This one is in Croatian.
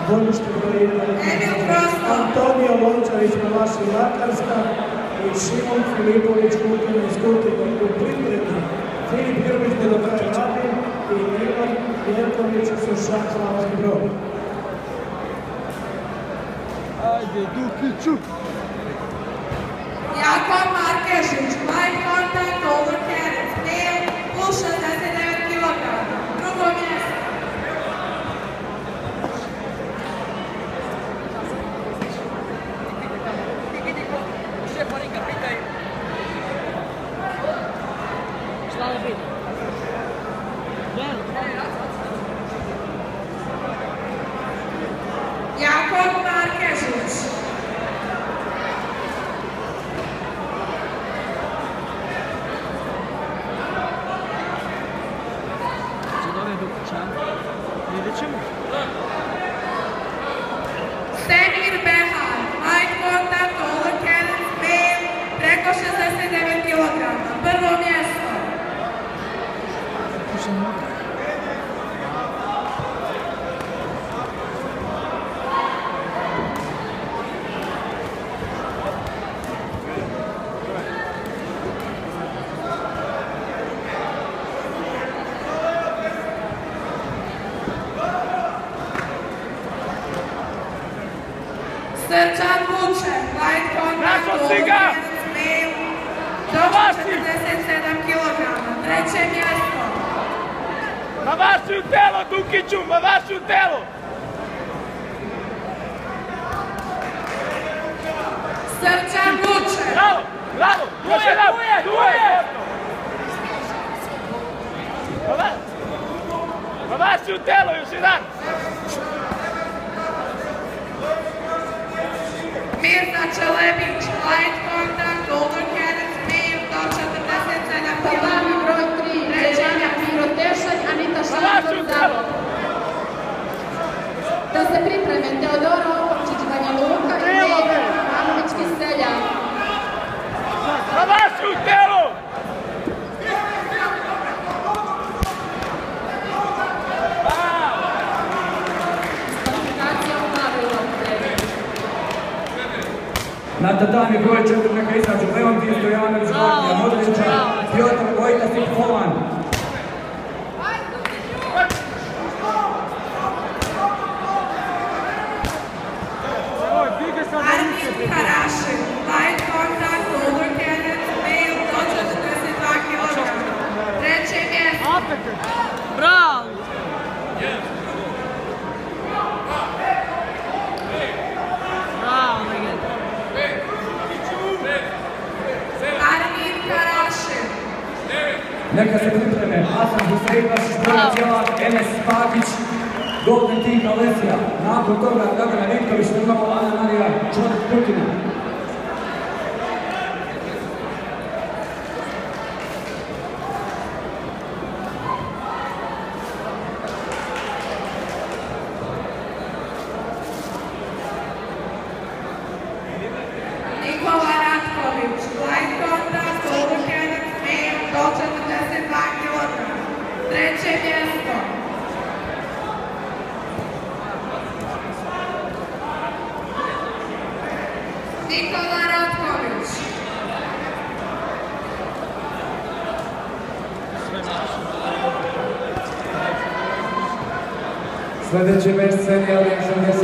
Dvorište broj 1 Antonio Lončarić Mavaši Makarska i Šimon Filipović Kutina iz Kutina. U pripremi Filip Grbić Muratovic Adin i Ivan Jerković su Šaklavanski broj. Ajde, Dukiću! Jakov Markešić, light contact, overcarriage, male, plus 69 kg, drugo mjesto. Jakov Markešić. Semir Behar, light contact, overcarriage, male, preko 69 kg, prvo mjesto. Stevan Dukic, light contact, overcarriage, male, do 47 kg, treće mjesto. Mavaši u telo, Dukiću, mavaši u telo! Stevan Dukic. Bravo, bravo, još jedan, duje! Mavaši u telo, još jedan! Mirza Čelebić, light contact, overcarriage, male, do 47 kg. Tatami broj 3, Ređanja Muratovic, Anita Šandor, da se pripreme Teodora Opavčić, Banja Luka i Neva Ivanović Kiselja. Mavaši u telo! Na tatami broj 4 neka izađu Leontin Stojanović, Gornija Modrića, Piotr Vojtas i Hovan. Adin Karašin, light contact, overcarriage, male, do 42 kg, treće mjesto. Bravo! Adin Karašin. Neka se pripreme Hasan Husejbaš, Zbrana Cijela, Enes Pakić, Golden Tinka Lesija. Nakon toga Dragana Vitković, imamo Ana Marija Čorak Kutina. Light contact, overcarriage, male, do 42 kg, treće mjesto. Nikola Ratković. Sljedeći meč serija 60